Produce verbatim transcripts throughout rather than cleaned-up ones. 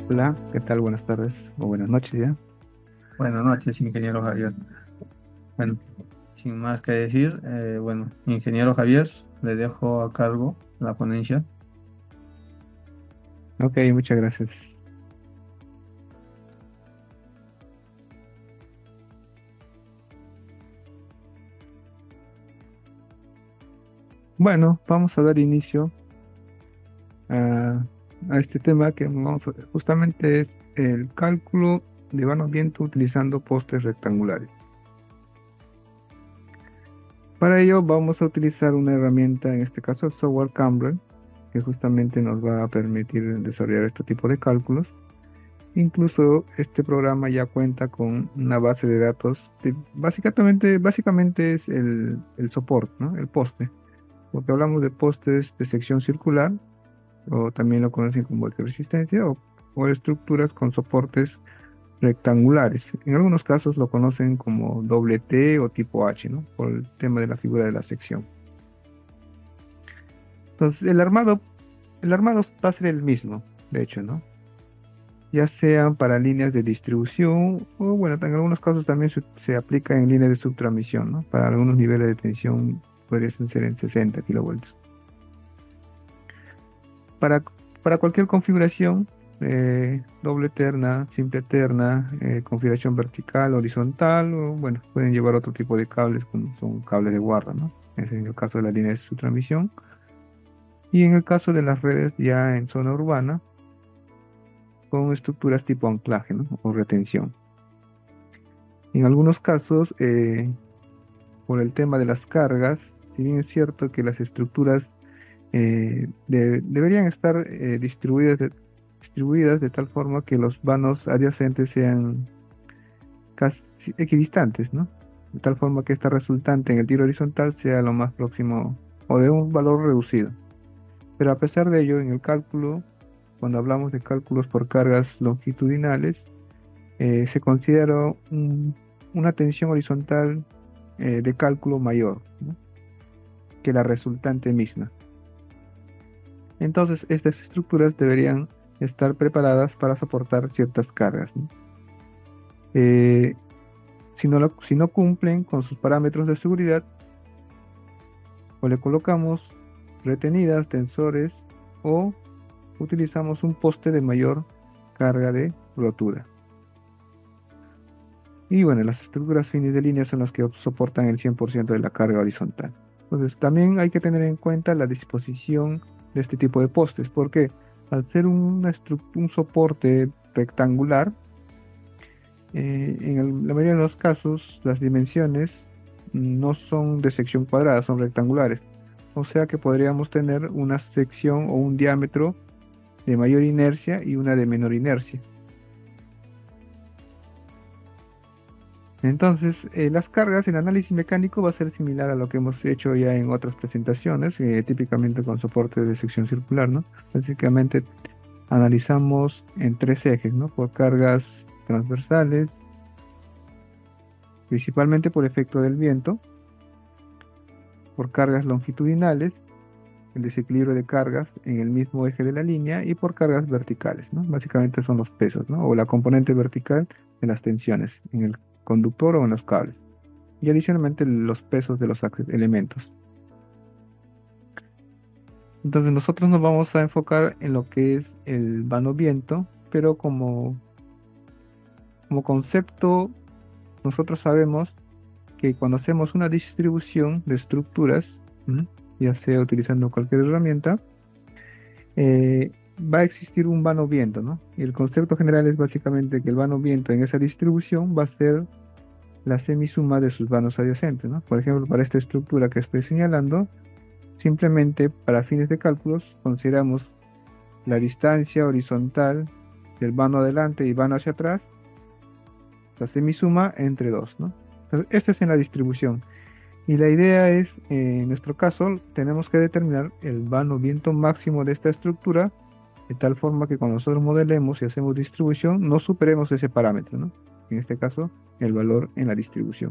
Hola, ¿qué tal? Buenas tardes o buenas noches ya. Buenas noches, ingeniero Javier. Bueno, sin más que decir, eh, bueno, ingeniero Javier, le dejo a cargo la ponencia. Ok, muchas gracias. Bueno, vamos a dar inicio a, a este tema que vamos a- justamente es el cálculo de vano viento utilizando postes rectangulares. Para ello vamos a utilizar una herramienta, en este caso el software Cambrel, que justamente nos va a permitir desarrollar este tipo de cálculos. Incluso este programa ya cuenta con una base de datos, de- básicamente, básicamente es el, el soporte, ¿no? El poste. Porque hablamos de postes de sección circular, o también lo conocen como de resistencia, o, o estructuras con soportes rectangulares. En algunos casos lo conocen como doble T o tipo H, ¿no? Por el tema de la figura de la sección. Entonces, el armado, el armado va a ser el mismo, de hecho, ¿no? Ya sean para líneas de distribución, o bueno, en algunos casos también se, se aplica en líneas de subtransmisión, ¿no? Para algunos niveles de tensión podrían ser en sesenta kilovoltios. Para, para cualquier configuración, eh, doble terna, simple terna, eh, configuración vertical, horizontal, o bueno, pueden llevar otro tipo de cables como son cables de guarda, ¿no? Ese es en el caso de las líneas de su transmisión. Y en el caso de las redes ya en zona urbana, con estructuras tipo anclaje, ¿no? O retención. En algunos casos, eh, por el tema de las cargas, si bien es cierto que las estructuras eh, de- deberían estar eh, distribuidas de, distribuidas de tal forma que los vanos adyacentes sean casi equidistantes, ¿no? De tal forma que esta resultante en el tiro horizontal sea lo más próximo o de un valor reducido. Pero a pesar de ello, en el cálculo, cuando hablamos de cálculos por cargas longitudinales, eh, se considera un- una tensión horizontal eh, de cálculo mayor, ¿no? Que la resultante misma. Entonces, estas estructuras deberían estar preparadas para soportar ciertas cargas, ¿no? Eh, si no, lo- si no cumplen con sus parámetros de seguridad, o le colocamos retenidas, tensores, o utilizamos un poste de mayor carga de rotura. Y bueno, las estructuras finis de línea son las que soportan el cien por ciento de la carga horizontal. Entonces, también hay que tener en cuenta la disposición de este tipo de postes, porque al ser una estru- un soporte rectangular, eh, en el- la mayoría de los casos las dimensiones no son de sección cuadrada, son rectangulares. O sea que podríamos tener una sección o un diámetro de mayor inercia y una de menor inercia. Entonces, eh, las cargas, el análisis mecánico va a ser similar a lo que hemos hecho ya en otras presentaciones, eh, típicamente con soporte de sección circular, ¿no? Básicamente analizamos en tres ejes, ¿no? Por cargas transversales, principalmente por efecto del viento, por cargas longitudinales, el desequilibrio de cargas en el mismo eje de la línea, y por cargas verticales, ¿no? Básicamente son los pesos, ¿no? O la componente vertical de las tensiones en el conductor o en los cables. Y adicionalmente los pesos de los ac- elementos. Entonces nosotros nos vamos a enfocar en lo que es el vano viento, pero como, como concepto, nosotros sabemos que cuando hacemos una distribución de estructuras, ¿m? Ya sea utilizando cualquier herramienta, eh, va a existir un vano viento, ¿no? Y el concepto general es básicamente que el vano viento en esa distribución va a ser la semisuma de sus vanos adyacentes, ¿no? Por ejemplo, para esta estructura que estoy señalando, simplemente para fines de cálculos consideramos la distancia horizontal del vano adelante y vano hacia atrás, la semisuma entre dos, ¿no? Entonces, esta es en la distribución. Y la idea es, eh, en nuestro caso, tenemos que determinar el vano viento máximo de esta estructura, de tal forma que cuando nosotros modelemos y hacemos distribución, no superemos ese parámetro, ¿no? En este caso, el valor en la distribución.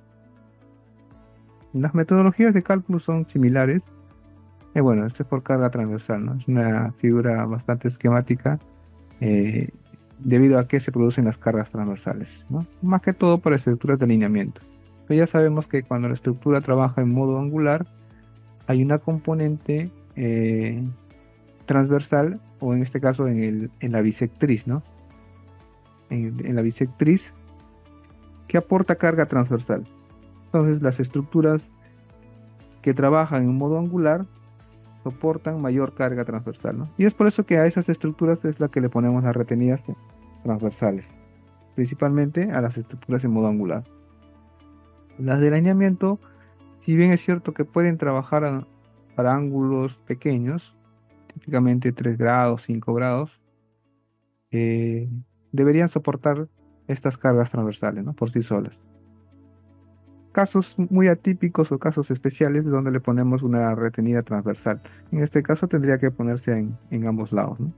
Las metodologías de cálculo son similares. Eh, bueno, esto es por carga transversal, ¿no? Es una figura bastante esquemática, eh, debido a que se producen las cargas transversales, ¿no? Más que todo para estructuras de alineamiento. Pero ya sabemos que cuando la estructura trabaja en modo angular, hay una componente eh, transversal, o en este caso en, el, en la bisectriz, ¿no? En, en la bisectriz que aporta carga transversal. Entonces, las estructuras que trabajan en modo angular soportan mayor carga transversal, ¿no? Y es por eso que a esas estructuras es la que le ponemos las retenidas transversales, principalmente a las estructuras en modo angular. Las de alineamiento, si bien es cierto que pueden trabajar a- para ángulos pequeños, típicamente tres grados, cinco grados, eh, deberían soportar estas cargas transversales, ¿no? Por sí solas. Casos muy atípicos o casos especiales donde le ponemos una retenida transversal. En este caso tendría que ponerse en, en ambos lados, ¿no?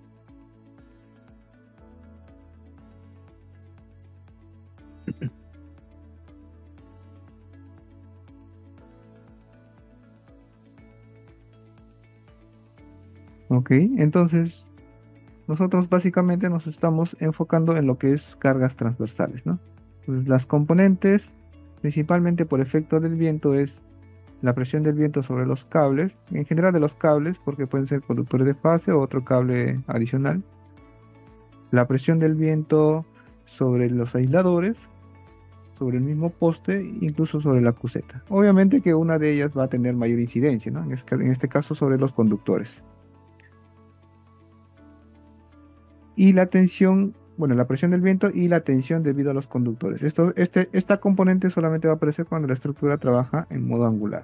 Ok, entonces nosotros básicamente nos estamos enfocando en lo que es cargas transversales, ¿no? Pues las componentes, principalmente por efecto del viento, es la presión del viento sobre los cables, en general de los cables, porque pueden ser conductores de fase o otro cable adicional. La presión del viento sobre los aisladores, sobre el mismo poste, incluso sobre la cruceta. Obviamente que una de ellas va a tener mayor incidencia, ¿no? En este, en este caso sobre los conductores. Y la tensión, bueno, la presión del viento y la tensión debido a los conductores. Esto, este, esta componente solamente va a aparecer cuando la estructura trabaja en modo angular.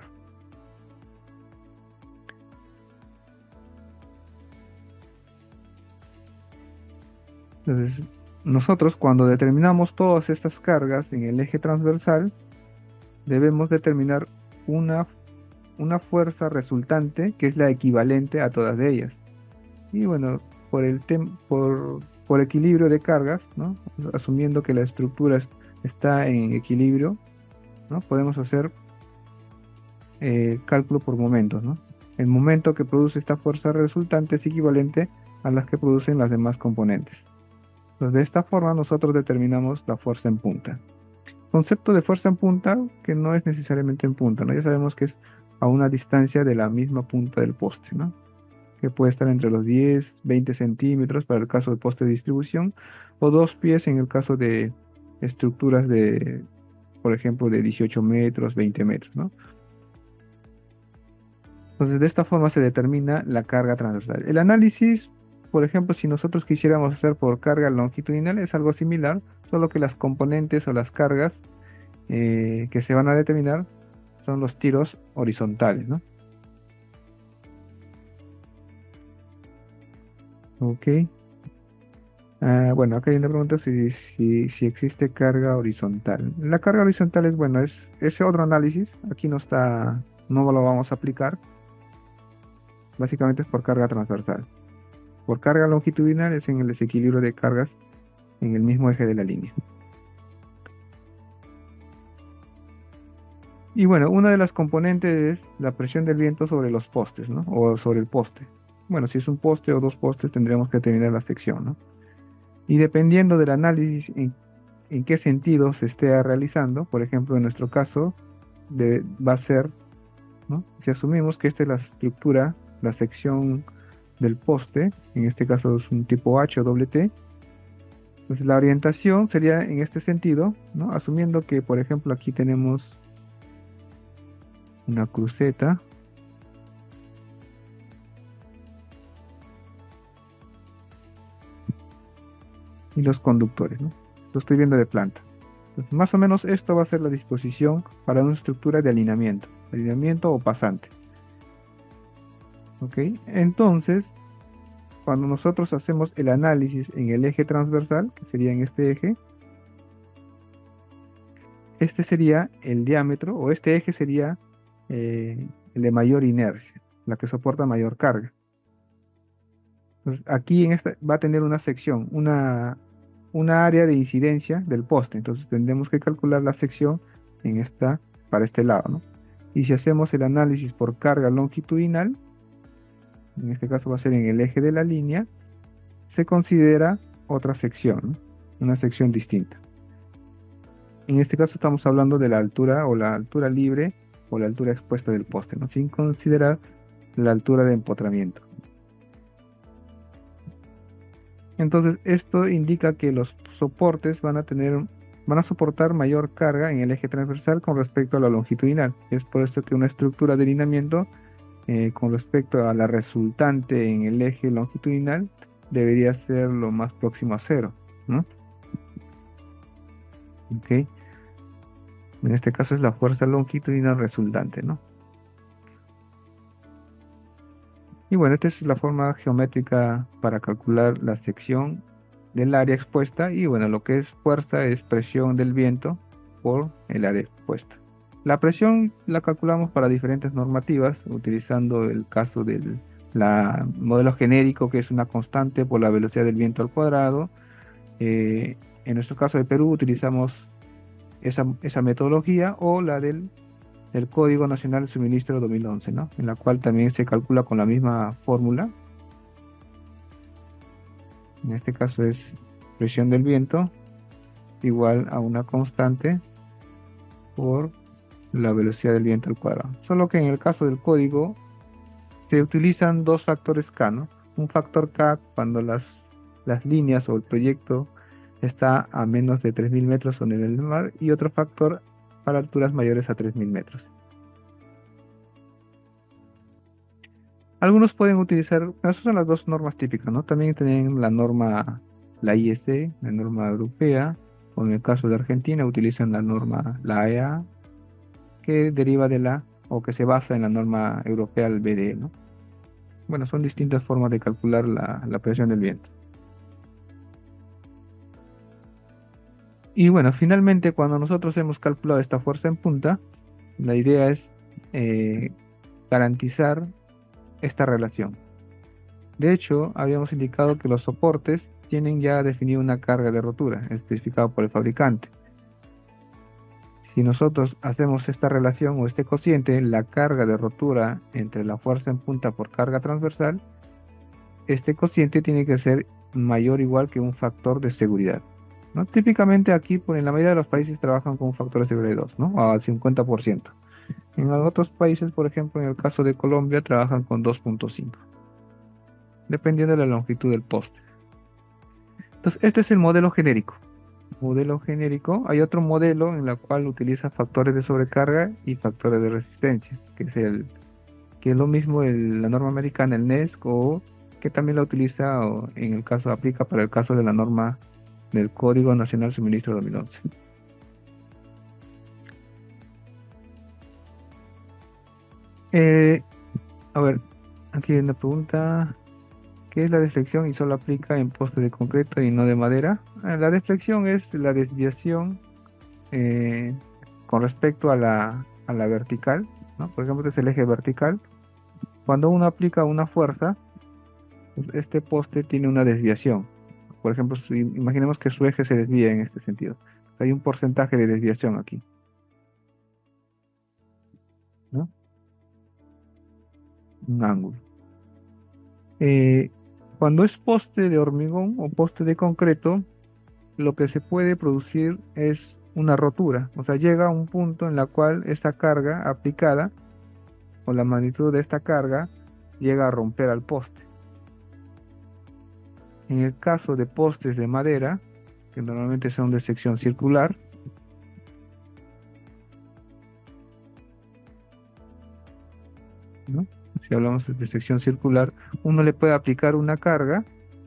Entonces, nosotros cuando determinamos todas estas cargas en el eje transversal, debemos determinar una, una fuerza resultante que es la equivalente a todas de ellas. Y bueno, por el tem- por, por equilibrio de cargas, ¿no? Asumiendo que la estructura es- está en equilibrio, ¿no? Podemos hacer eh, cálculo por momentos, ¿no? El momento que produce esta fuerza resultante es equivalente a las que producen las demás componentes. Entonces, de esta forma nosotros determinamos la fuerza en punta. Concepto de fuerza en punta que no es necesariamente en punta, ¿no? Ya sabemos que es a una distancia de la misma punta del poste, ¿no? Que puede estar entre los diez, veinte centímetros para el caso de poste de distribución, o dos pies en el caso de estructuras de, por ejemplo, de dieciocho metros, veinte metros, ¿no? Entonces, de esta forma se determina la carga transversal. El análisis, por ejemplo, si nosotros quisiéramos hacer por carga longitudinal, es algo similar, solo que las componentes o las cargas eh, que se van a determinar son los tiros horizontales, ¿no? Ok. Ah, bueno, acá hay una pregunta si, si, si existe carga horizontal. La carga horizontal es, bueno, es ese otro análisis. Aquí no está, no lo vamos a aplicar. Básicamente es por carga transversal. Por carga longitudinal es en el desequilibrio de cargas en el mismo eje de la línea. Y bueno, una de las componentes es la presión del viento sobre los postes, ¿no? O sobre el poste. Bueno, si es un poste o dos postes, tendremos que determinar la sección, ¿no? Y dependiendo del análisis en, en qué sentido se esté realizando, por ejemplo, en nuestro caso, de- va a ser, ¿no? Si asumimos que esta es la estructura, la sección del poste, en este caso es un tipo H o doble T, pues la orientación sería en este sentido, ¿no? Asumiendo que, por ejemplo, aquí tenemos una cruceta y los conductores, ¿no? Lo estoy viendo de planta. Entonces, más o menos esto va a ser la disposición para una estructura de alineamiento, alineamiento o pasante. ¿Ok? Entonces, cuando nosotros hacemos el análisis en el eje transversal, que sería en este eje, este sería el diámetro, o este eje sería eh, el de mayor inercia, la que soporta mayor carga. Entonces, aquí en esta va a tener una sección, una, una área de incidencia del poste. Entonces, tendremos que calcular la sección en esta, para este lado, ¿no? Y si hacemos el análisis por carga longitudinal, en este caso va a ser en el eje de la línea, se considera otra sección, ¿no? Una sección distinta. En este caso estamos hablando de la altura o la altura libre o la altura expuesta del poste, ¿no? Sin considerar la altura de empotramiento. Entonces, esto indica que los soportes van a tener, van a soportar mayor carga en el eje transversal con respecto a la longitudinal. Es por esto que una estructura de lineamiento eh, con respecto a la resultante en el eje longitudinal debería ser lo más próximo a cero, ¿no? Ok. En este caso es la fuerza longitudinal resultante, ¿no? Y bueno, esta es la forma geométrica para calcular la sección del área expuesta y bueno, lo que es fuerza es presión del viento por el área expuesta. La presión la calculamos para diferentes normativas utilizando el caso del la modelo genérico, que es una constante por la velocidad del viento al cuadrado. Eh, en nuestro caso de Perú utilizamos esa, esa metodología o la del el Código Nacional de Suministro dos mil once, ¿no? En la cual también se calcula con la misma fórmula. En este caso es presión del viento igual a una constante por la velocidad del viento al cuadrado. Solo que en el caso del código se utilizan dos factores K, ¿no? Un factor K cuando las, las líneas o el proyecto está a menos de tres mil metros sobre el nivel del mar y otro factor para alturas mayores a tres mil metros. Algunos pueden utilizar, esas son las dos normas típicas, ¿no? También tienen la norma, la I S E, la norma europea, o en el caso de Argentina utilizan la norma, la E A, que deriva de la, o que se basa en la norma europea, el B D E, ¿no? Bueno, son distintas formas de calcular la, la presión del viento. Y bueno, finalmente cuando nosotros hemos calculado esta fuerza en punta, la idea es eh, garantizar esta relación. De hecho, habíamos indicado que los soportes tienen ya definido una carga de rotura, especificado por el fabricante. Si nosotros hacemos esta relación o este cociente, la carga de rotura entre la fuerza en punta por carga transversal, este cociente tiene que ser mayor o igual que un factor de seguridad, ¿no? Típicamente aquí, pues, en la mayoría de los países trabajan con un factor de seguridad de dos, ¿no? Al cincuenta por ciento. En otros países, por ejemplo, en el caso de Colombia, trabajan con dos punto cinco, dependiendo de la longitud del poste. Entonces, este es el modelo genérico. Modelo genérico. Hay otro modelo en el cual utiliza factores de sobrecarga y factores de resistencia, que es el que es lo mismo el, la norma americana, el N E S C, o que también la utiliza o en el caso aplica para el caso de la norma del Código Nacional de Suministro dos mil once. Eh, a ver, aquí hay una pregunta. ¿Qué es la deflexión y solo aplica en postes de concreto y no de madera? Eh, La deflexión es la desviación eh, con respecto a la, a la vertical, ¿no? Por ejemplo, este es el eje vertical. Cuando uno aplica una fuerza, pues, este poste tiene una desviación. Por ejemplo, si, imaginemos que su eje se desvía en este sentido. Hay un porcentaje de desviación aquí, ¿no? Un ángulo. Eh, cuando es poste de hormigón o poste de concreto, lo que se puede producir es una rotura, o sea, llega a un punto en la cual esta carga aplicada o la magnitud de esta carga llega a romper al poste. En el caso de postes de madera, que normalmente son de sección circular, ¿no? Si hablamos de sección circular, uno le puede aplicar una carga,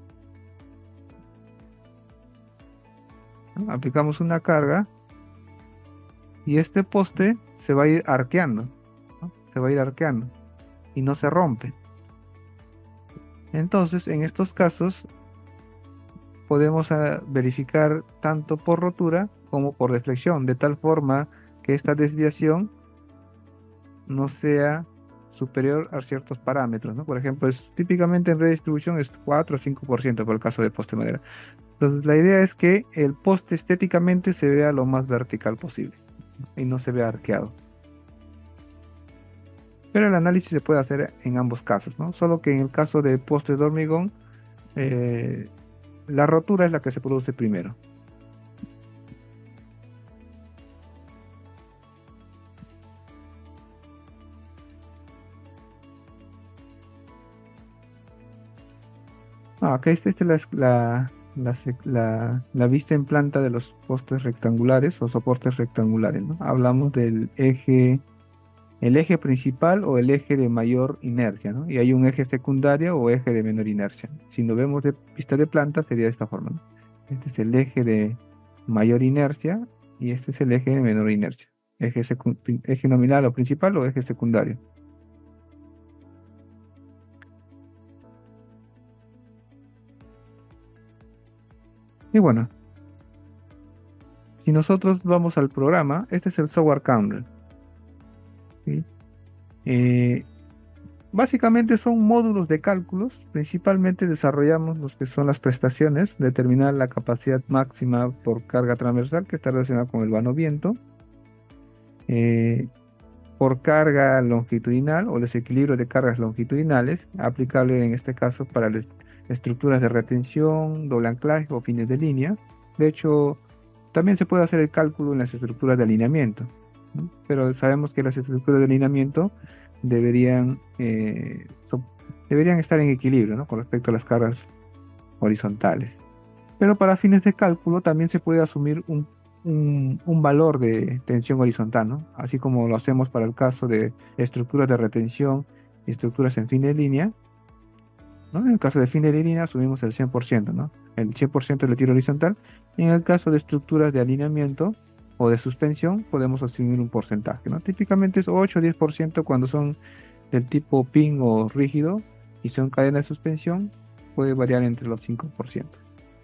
¿no? Aplicamos una carga y este poste se va a ir arqueando, ¿no? Se va a ir arqueando y no se rompe. Entonces, en estos casos, podemos uh, verificar tanto por rotura como por deflexión, de tal forma que esta desviación no sea superior a ciertos parámetros, ¿no? Por ejemplo, es, típicamente en redistribución es cuatro o cinco por ciento por el caso de poste de madera. Entonces, la idea es que el poste estéticamente se vea lo más vertical posible y no se vea arqueado. Pero el análisis se puede hacer en ambos casos, ¿no? Solo que en el caso de postes de hormigón, eh, la rotura es la que se produce primero. Ah, acá esta esta es la, la, la, sec- la- la vista en planta de los postes rectangulares o soportes rectangulares, ¿no? Hablamos del eje, el eje principal o el eje de mayor inercia, ¿no? Y hay un eje secundario o eje de menor inercia. Si lo vemos de vista de planta sería de esta forma, ¿no? Este es el eje de mayor inercia y este es el eje de menor inercia. Eje, secu- pri- eje nominal o principal o eje secundario. Y bueno, si nosotros vamos al programa, este es el software kernel, ¿sí? Eh, Básicamente son módulos de cálculos, principalmente desarrollamos los que son las prestaciones, determinar la capacidad máxima por carga transversal que está relacionada con el vano viento, eh, por carga longitudinal o desequilibrio de cargas longitudinales, aplicable en este caso para las estructuras de retención, doble anclaje o fines de línea. De hecho, también se puede hacer el cálculo en las estructuras de alineamiento, ¿no? Pero sabemos que las estructuras de alineamiento deberían, eh, so- deberían estar en equilibrio, ¿no? Con respecto a las cargas horizontales. Pero para fines de cálculo también se puede asumir un, un- un valor de tensión horizontal, ¿no? Así como lo hacemos para el caso de estructuras de retención y estructuras en fin de línea, ¿no? En el caso de fin de línea asumimos el cien por ciento, ¿no? El cien por ciento del tiro horizontal. Y en el caso de estructuras de alineamiento o de suspensión, podemos asumir un porcentaje, ¿no? Típicamente es ocho o diez por ciento cuando son del tipo pin o rígido y son cadenas de suspensión, puede variar entre los cinco por ciento.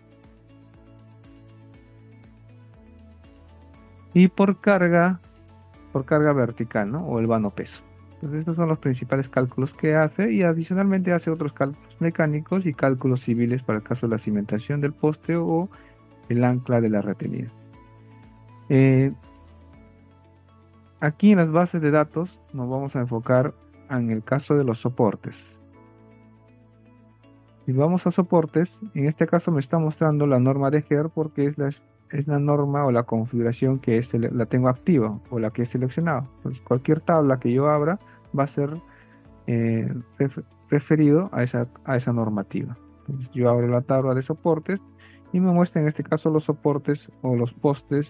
Y por carga, por carga vertical, ¿no? O el vano peso. Entonces, estos son los principales cálculos que hace y adicionalmente hace otros cálculos mecánicos y cálculos civiles para el caso de la cimentación del poste o el ancla de la retenida. Eh, Aquí en las bases de datos nos vamos a enfocar en el caso de los soportes. Si vamos a soportes, en este caso me está mostrando la norma de Her porque es la, es la norma o la configuración que es, la tengo activa o la que he seleccionado. Entonces, cualquier tabla que yo abra va a ser eh, ref- referido a esa, a esa normativa. Entonces, yo abro la tabla de soportes y me muestra en este caso los soportes o los postes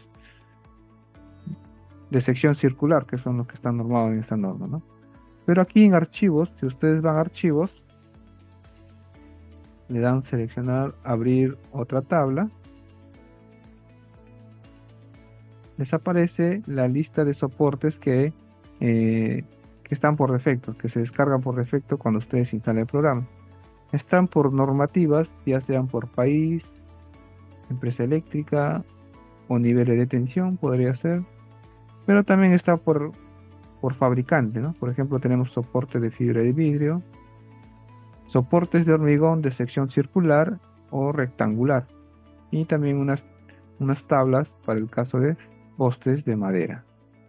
de sección circular, que son los que están normados en esta norma, ¿no? Pero aquí en archivos, si ustedes van a archivos, le dan seleccionar, abrir otra tabla, les aparece la lista de soportes que, eh, que están por defecto, que se descargan por defecto cuando ustedes instalan el programa. Están por normativas, ya sean por país, empresa eléctrica o niveles de tensión, podría ser, pero también está por, por fabricante, ¿no? Por ejemplo, tenemos soporte de fibra de vidrio, soportes de hormigón de sección circular o rectangular, y también unas, unas tablas para el caso de postes de madera.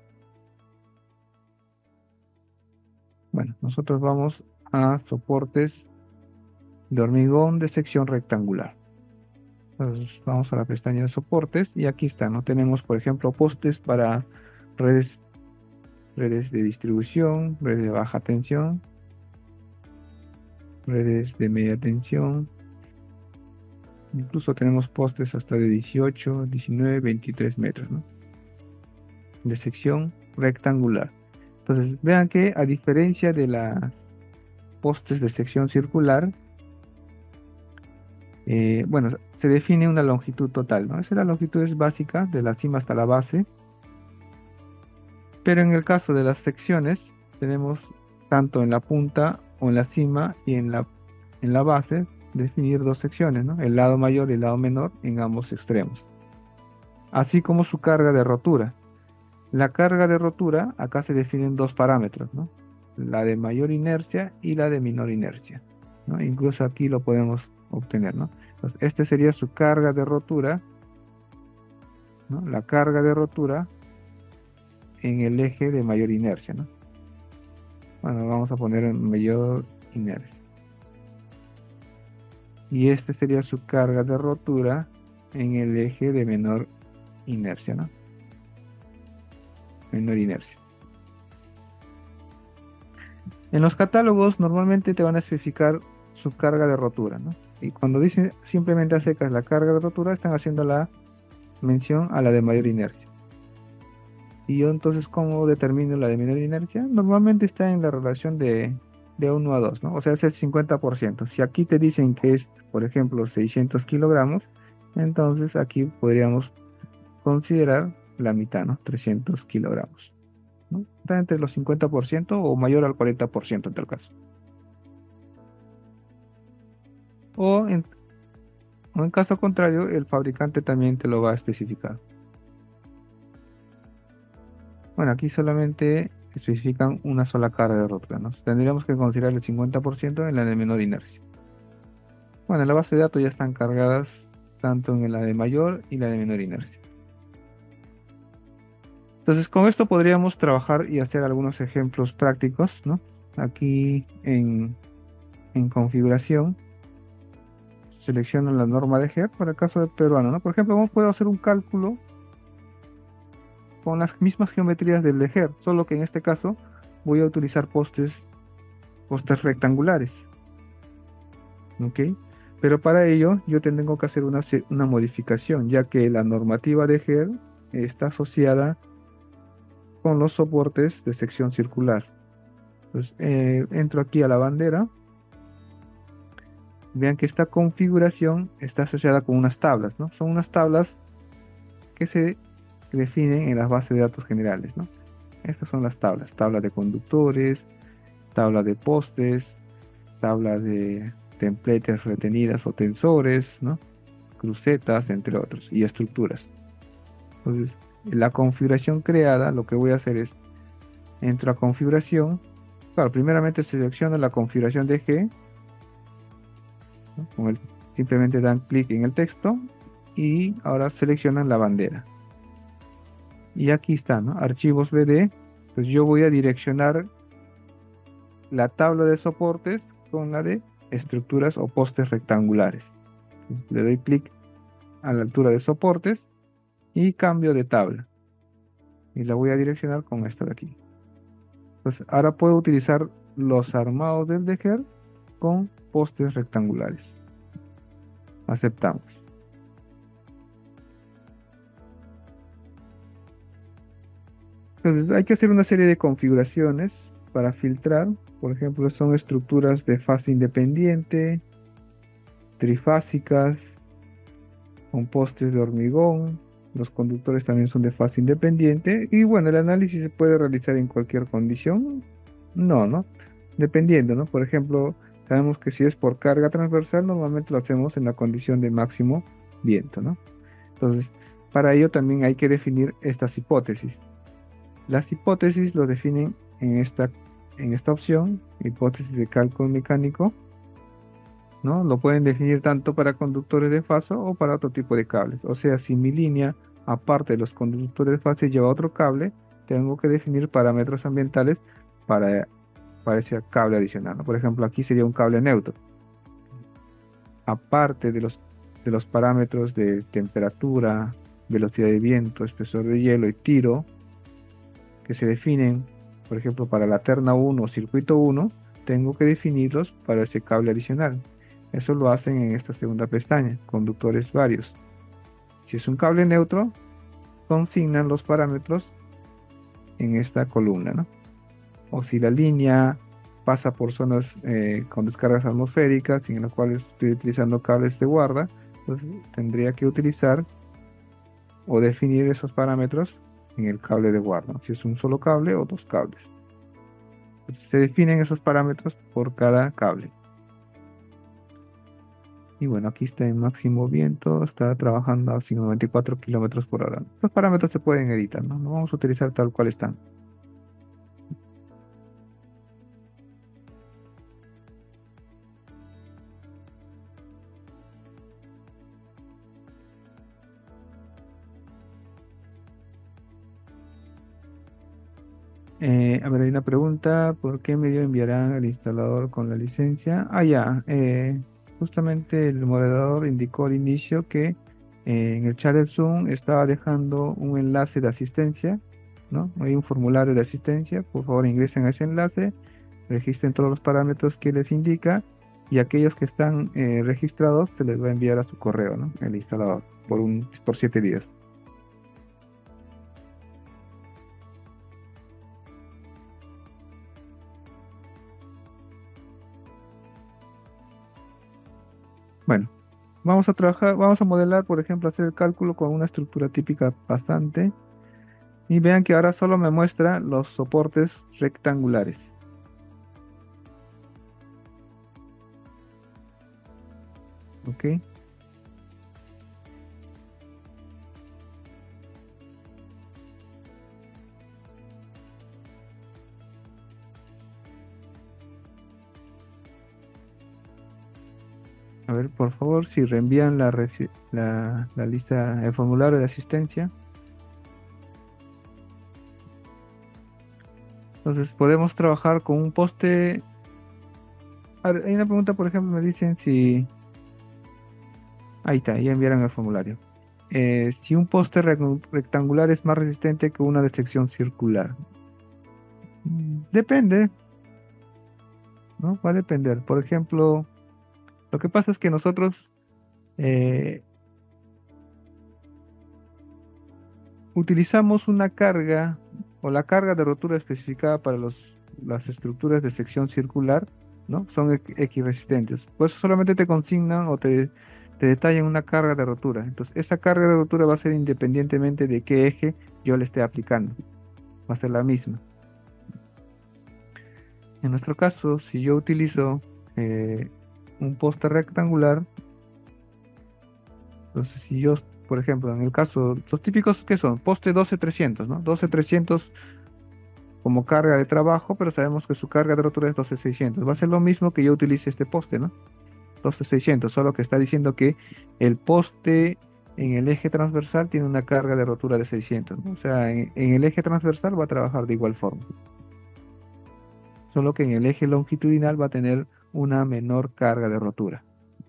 Bueno, nosotros vamos a soportes de hormigón de sección rectangular. Entonces vamos a la pestaña de soportes y aquí está, ¿no? Tenemos, por ejemplo, postes para redes, redes de distribución, redes de baja tensión, redes de media tensión. Incluso tenemos postes hasta de dieciocho, diecinueve, veintitrés metros, ¿no? De sección rectangular. Entonces, vean que a diferencia de las postes de sección circular, eh, bueno, se define una longitud total, ¿no? Esa la longitud es básica de la cima hasta la base, pero en el caso de las secciones tenemos tanto en la punta o en la cima y en la, en la base definir dos secciones, ¿no? El lado mayor y el lado menor en ambos extremos, así como su carga de rotura. La carga de rotura acá se definen dos parámetros, ¿no? La de mayor inercia y la de menor inercia, ¿no? Incluso aquí lo podemos obtener, ¿no? Entonces, este sería su carga de rotura, ¿no? La carga de rotura en el eje de mayor inercia, ¿no? Bueno, vamos a poner en mayor inercia. y este sería su carga de rotura en el eje de menor inercia, ¿no? Menor inercia. En los catálogos normalmente te van a especificar su carga de rotura, ¿no? Y cuando dicen simplemente a secas la carga de rotura, están haciendo la mención a la de mayor inercia. Y yo entonces, ¿cómo determino la de menor inercia? Normalmente está en la relación de, de uno a dos, ¿no? O sea, es el cincuenta por ciento. Si aquí te dicen que es, por ejemplo, seiscientos kilogramos, entonces aquí podríamos considerar la mitad, ¿no? trescientos kilogramos, ¿no? Está entre los cincuenta por ciento o mayor al cuarenta por ciento en tal caso. O en, o en caso contrario, el fabricante también te lo va a especificar. Bueno, aquí solamente especifican una sola carga de rotura, ¿no? Tendríamos que considerar el cincuenta por ciento en la de menor inercia. Bueno, en la base de datos ya están cargadas tanto en la de mayor y la de menor inercia. Entonces, con esto podríamos trabajar y hacer algunos ejemplos prácticos, ¿no? Aquí en, en configuración, selecciono la norma de G E R para el caso de peruano, ¿no? Por ejemplo, vamos puedo hacer un cálculo con las mismas geometrías del de G E R, solo que en este caso voy a utilizar postes, postes rectangulares, ¿ok? Pero para ello yo tengo que hacer una, se- una modificación, ya que la normativa de G E R está asociada con los soportes de sección circular. Entonces, eh, entro aquí a la bandera. Vean que esta configuración está asociada con unas tablas, ¿no? Son unas tablas que se definen en las bases de datos generales, ¿no? Estas son las tablas, tabla de conductores, tabla de postes, tabla de templates retenidas o tensores, ¿no? Crucetas, entre otros, y estructuras. Entonces, la configuración creada, lo que voy a hacer es, entro a configuración, claro, primeramente selecciono la configuración de G, ¿no? Con el, simplemente dan clic en el texto y ahora seleccionan la bandera. Y aquí está, ¿no? Archivos B D, pues yo voy a direccionar la tabla de soportes con la de estructuras o postes rectangulares. Entonces, le doy clic a la altura de soportes y cambio de tabla. Y la voy a direccionar con esto de aquí. Pues ahora puedo utilizar los armados del D G E R con postes rectangulares. Aceptamos. Entonces hay que hacer una serie de configuraciones para filtrar. Por ejemplo, son estructuras de fase independiente, trifásicas, con postes de hormigón. Los conductores también son de fase independiente. Y bueno, el análisis se puede realizar en cualquier condición. No, ¿no? Dependiendo, ¿no? Por ejemplo, sabemos que si es por carga transversal, normalmente lo hacemos en la condición de máximo viento, ¿no? Entonces, para ello también hay que definir estas hipótesis. Las hipótesis lo definen en esta, en esta opción, hipótesis de cálculo mecánico, ¿no? Lo pueden definir tanto para conductores de fase o para otro tipo de cables. O sea, si mi línea, aparte de los conductores de fase, lleva otro cable, tengo que definir parámetros ambientales para, para ese cable adicional, ¿no? Por ejemplo, aquí sería un cable neutro. Aparte de los, de los parámetros de temperatura, velocidad de viento, espesor de hielo y tiro, que se definen, por ejemplo, para la terna uno o circuito uno, tengo que definirlos para ese cable adicional. Eso lo hacen en esta segunda pestaña, conductores varios. Si es un cable neutro, consignan los parámetros en esta columna, ¿no? O si la línea pasa por zonas eh, con descargas atmosféricas en las cuales estoy utilizando cables de guarda, entonces tendría que utilizar o definir esos parámetros en el cable de guarda, ¿no? Si es un solo cable o dos cables. Entonces, se definen esos parámetros por cada cable. Y bueno, aquí está en máximo viento, está trabajando a noventa y cuatro kilómetros por hora. Los parámetros se pueden editar, ¿no? No vamos a utilizar tal cual están. Eh, a ver, hay una pregunta, ¿por qué medio enviarán al instalador con la licencia? Ah, ya, eh, justamente el moderador indicó al inicio que eh, en el chat del Zoom estaba dejando un enlace de asistencia, ¿no? Hay un formulario de asistencia, por favor ingresen a ese enlace, registren todos los parámetros que les indica y aquellos que están eh, registrados se les va a enviar a su correo, ¿no? El instalador, por un, por siete días. Bueno, vamos a trabajar, vamos a modelar, por ejemplo, hacer el cálculo con una estructura típica pasante. Y vean que ahora solo me muestra los soportes rectangulares. ¿Ok? A ver, por favor, si reenvían la, reci- la, la lista, el formulario de asistencia. Entonces podemos trabajar con un poste. A ver, hay una pregunta, por ejemplo, me dicen si... Ahí está, ya enviaron el formulario. Eh, si un poste rec- rectangular es más resistente que una de sección circular. Mm, Depende, ¿no? Va a depender. Por ejemplo, lo que pasa es que nosotros eh, utilizamos una carga o la carga de rotura especificada para los, las estructuras de sección circular, ¿no? Son equ- equiresistentes. Por eso solamente te consignan o te, te detallan una carga de rotura. Entonces, esa carga de rotura va a ser independientemente de qué eje yo le esté aplicando. Va a ser la misma. En nuestro caso, si yo utilizo eh, un poste rectangular, entonces si yo, por ejemplo, en el caso, los típicos que son poste doce trescientos, ¿no? doce trescientos como carga de trabajo, pero sabemos que su carga de rotura es doce seiscientos. Va a ser lo mismo que yo utilice este poste, ¿no? doce seiscientos, solo que está diciendo que el poste en el eje transversal tiene una carga de rotura de seiscientos, ¿no? O sea, en, en el eje transversal va a trabajar de igual forma, solo que en el eje longitudinal va a tener una menor carga de rotura.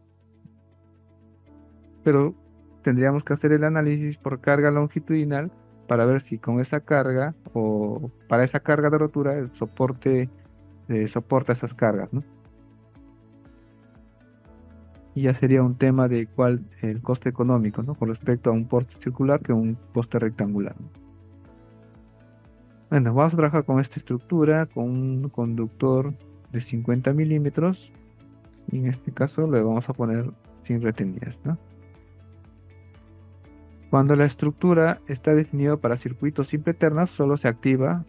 Pero tendríamos que hacer el análisis por carga longitudinal para ver si con esa carga o para esa carga de rotura el soporte eh, soporta esas cargas, ¿no? Y ya sería un tema de cuál el coste económico, ¿no? Con respecto a un poste circular que un poste rectangular, ¿no? Bueno, vamos a trabajar con esta estructura, con un conductor de cincuenta milímetros, y en este caso le vamos a poner sin retenidas, ¿no? Cuando la estructura está definida para circuitos simple eternas, solo se activa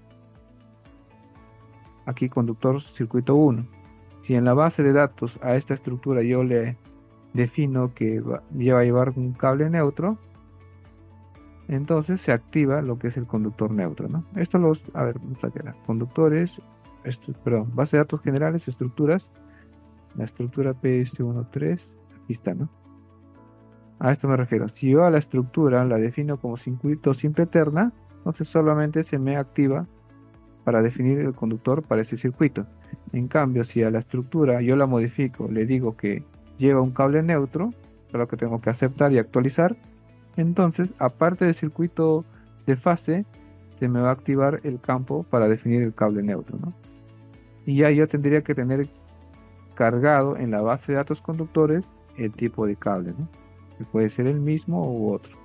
aquí conductor circuito uno. Si en la base de datos a esta estructura yo le defino que va, va a llevar un cable neutro, entonces se activa lo que es el conductor neutro, ¿no? Esto los, a ver, vamos a ver, conductores, esto, perdón, base de datos generales, estructuras, la estructura P S trece, aquí está, ¿no? A esto me refiero. Si yo a la estructura la defino como circuito simple eterna, entonces solamente se me activa para definir el conductor para ese circuito. En cambio, si a la estructura yo la modifico, le digo que lleva un cable neutro, lo que tengo que aceptar y actualizar, entonces, aparte del circuito de fase, se me va a activar el campo para definir el cable neutro, ¿no? Y ya yo tendría que tener cargado en la base de datos conductores el tipo de cable, ¿no? Que puede ser el mismo u otro.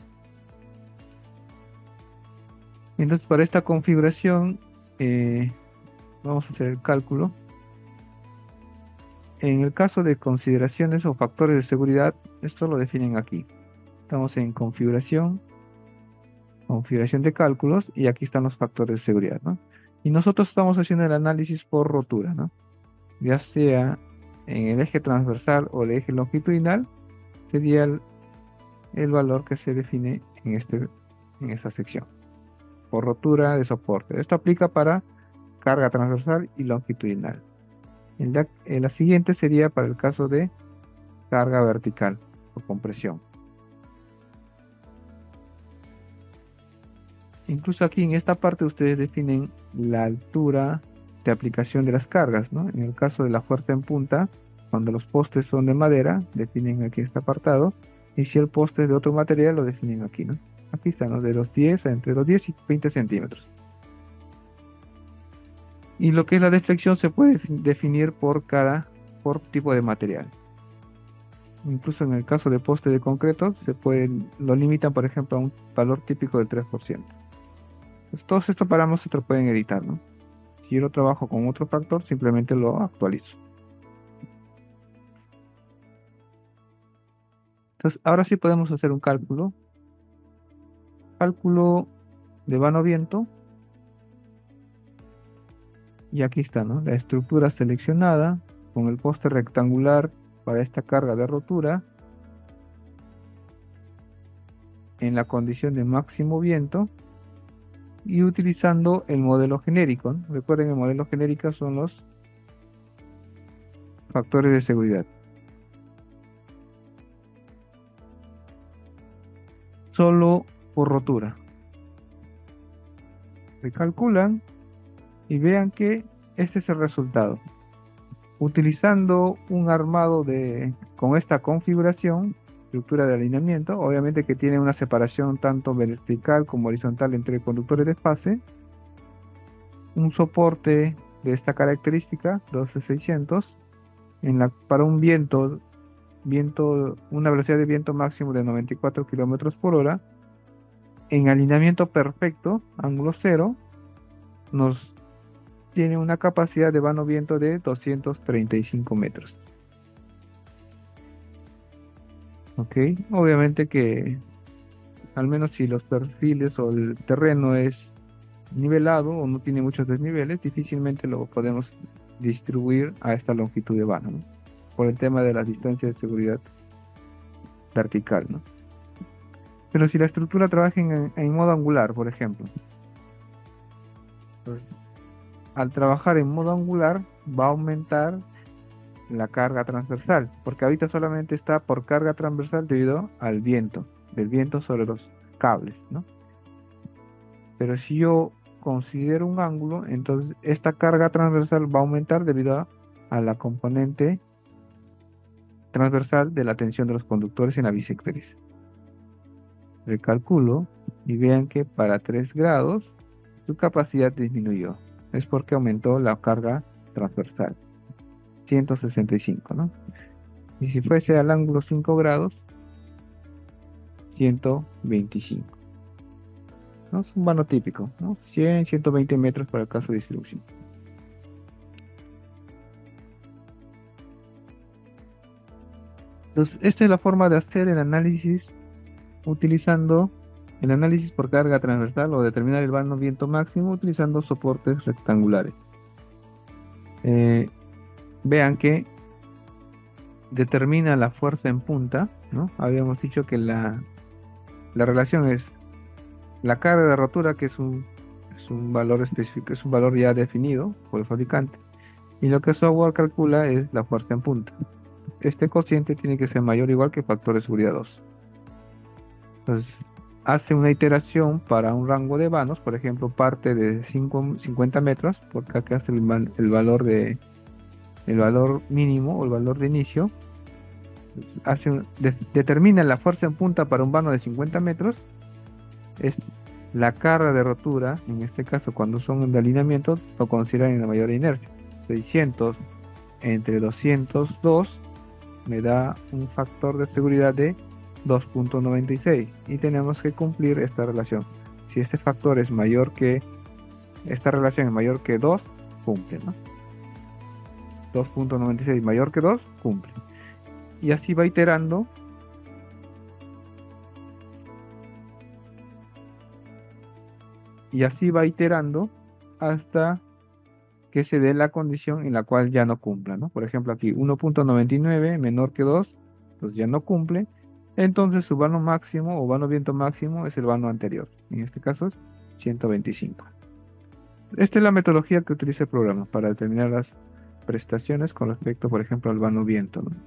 Entonces, para esta configuración, eh, vamos a hacer el cálculo. En el caso de consideraciones o factores de seguridad, esto lo definen aquí. Estamos en configuración, configuración de cálculos, y aquí están los factores de seguridad, ¿no? Y nosotros estamos haciendo el análisis por rotura, ¿no? Ya sea en el eje transversal o el eje longitudinal, sería el, el valor que se define en, este, en esta sección, por rotura de soporte. Esto aplica para carga transversal y longitudinal. En la, en la siguiente sería para el caso de carga vertical o compresión. Incluso aquí en esta parte ustedes definen la altura de aplicación de las cargas, ¿no? En el caso de la fuerza en punta, Cuando los postes son de madera, definen aquí este apartado. Y si el poste es de otro material, lo definen aquí, ¿no? Aquí están, ¿no? De los diez a entre los diez y veinte centímetros. Y lo que es la deflexión se puede defi- definir por cada, por tipo de material. Incluso en el caso de poste de concreto, se pueden, lo limitan, por ejemplo, a un valor típico del tres por ciento. Pues todos estos parámetros se pueden editar, ¿no? Si yo lo trabajo con otro factor, simplemente lo actualizo. Entonces, ahora sí podemos hacer un cálculo. Cálculo de vano viento. Y aquí está, ¿no? La estructura seleccionada con el poste rectangular para esta carga de rotura en la condición de máximo viento y utilizando el modelo genérico, ¿no? Recuerden, el modelo genérico son los factores de seguridad. Solo por rotura. Recalculan y vean que este es el resultado. Utilizando un armado de, con esta configuración, estructura de alineamiento, obviamente que tiene una separación tanto vertical como horizontal entre conductores de fase, un soporte de esta característica, doce seiscientos, en la, para un viento, viento, una velocidad de viento máximo de noventa y cuatro kilómetros por hora, en alineamiento perfecto, ángulo cero, nos tiene una capacidad de vano viento de doscientos treinta y cinco metros. Ok, obviamente que al menos si los perfiles o el terreno es nivelado o no tiene muchos desniveles, difícilmente lo podemos distribuir a esta longitud de vano, ¿no? Por el tema de la distancia de seguridad vertical, ¿no? Pero si la estructura trabaja en, en modo angular, por ejemplo, pues, al trabajar en modo angular va a aumentar la carga transversal, porque ahorita solamente está por carga transversal debido al viento, del viento sobre los cables, ¿no? Pero si yo considero un ángulo, entonces esta carga transversal va a aumentar debido a, a la componente transversal de la tensión de los conductores en la bisectriz. Recalculo y vean que para tres grados su capacidad disminuyó. Es porque aumentó la carga transversal, ciento sesenta y cinco, ¿no? Y si fuese al ángulo cinco grados, ciento veinticinco, ¿no? Es un vano típico, ¿no? cien, ciento veinte metros para el caso de distribución. Entonces, esta es la forma de hacer el análisis utilizando el análisis por carga transversal o determinar el vano viento máximo utilizando soportes rectangulares. Eh, vean que determina la fuerza en punta, ¿no? Habíamos dicho que la, la relación es la carga de rotura, que es un, es un valor específico, es un valor ya definido por el fabricante, y lo que el software calcula es la fuerza en punta. Este cociente tiene que ser mayor o igual que factor de seguridad dos. Entonces, hace una iteración para un rango de vanos, por ejemplo, parte de cinco, cincuenta metros, porque acá hace el, el valor de el valor mínimo o el valor de inicio. Hace un- de- determina la fuerza en punta para un vano de cincuenta metros, es la carga de rotura, en este caso cuando son de alineamiento, lo consideran en la mayor inercia. seiscientos entre doscientos dos me da un factor de seguridad de dos punto noventa y seis y tenemos que cumplir esta relación. Si este factor es mayor que, esta relación es mayor que dos, cumple, ¿no? dos punto noventa y seis mayor que dos, cumple. Y así va iterando y así va iterando hasta que se dé la condición en la cual ya no cumpla, ¿no? Por ejemplo, aquí uno punto noventa y nueve menor que dos, pues ya no cumple. Entonces su vano máximo o vano viento máximo es el vano anterior. En este caso es ciento veinticinco. Esta es la metodología que utiliza el programa para determinar las prestaciones con respecto, por ejemplo, al vano viento, ¿no?